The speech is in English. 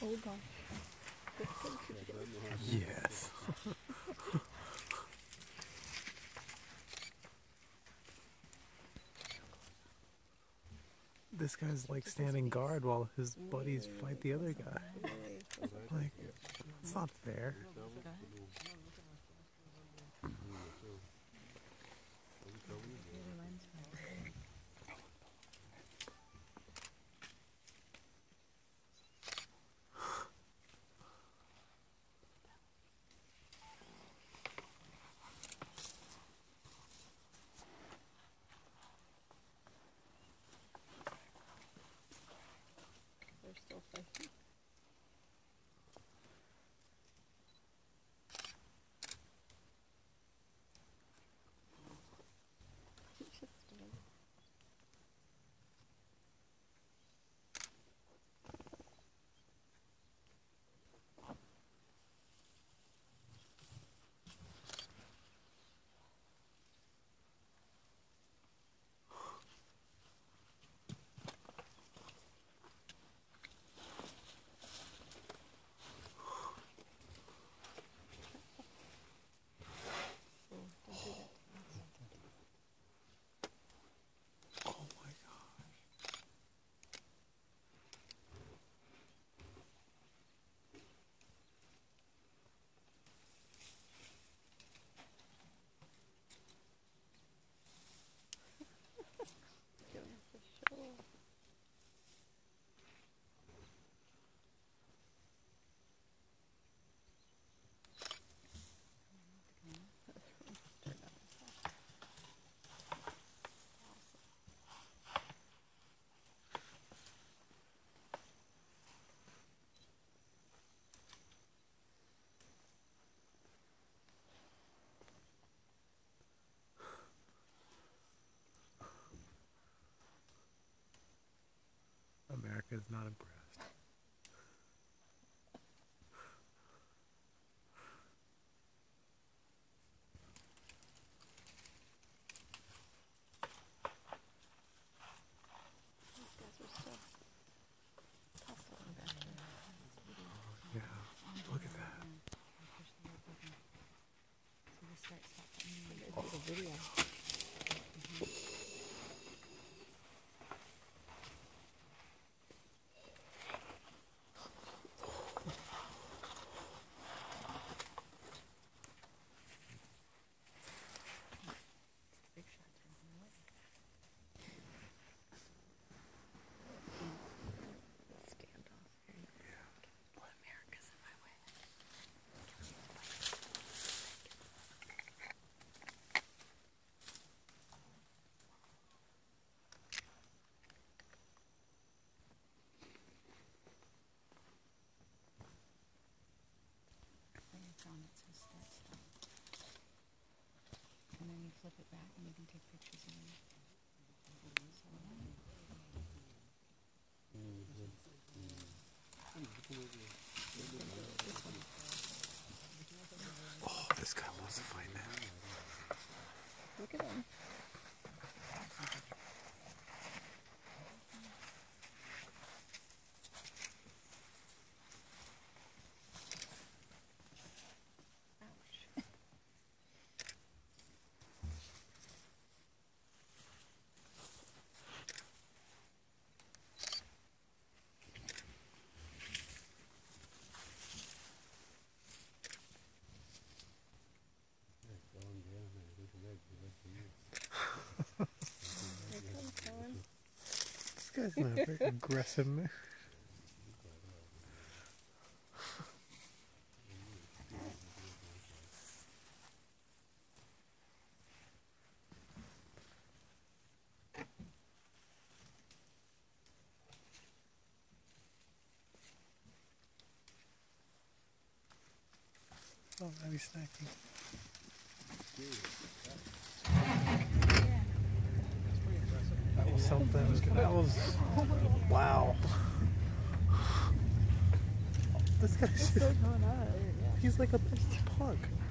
hold on. Yes. This guy's like standing guard while his buddies fight the other guy. Like, it's not fair. They're still fighting. America is not impressed. These guys are still tussling back there. Yeah, look at that. Oh, the video. And then you flip it back and you can take pictures of it. Oh, this guy wants to fight now. Look at him. This guy's in a very aggressive mood. Oh, now he's snacking. That was something. That was... Wow. This guy's just... He's like a punk.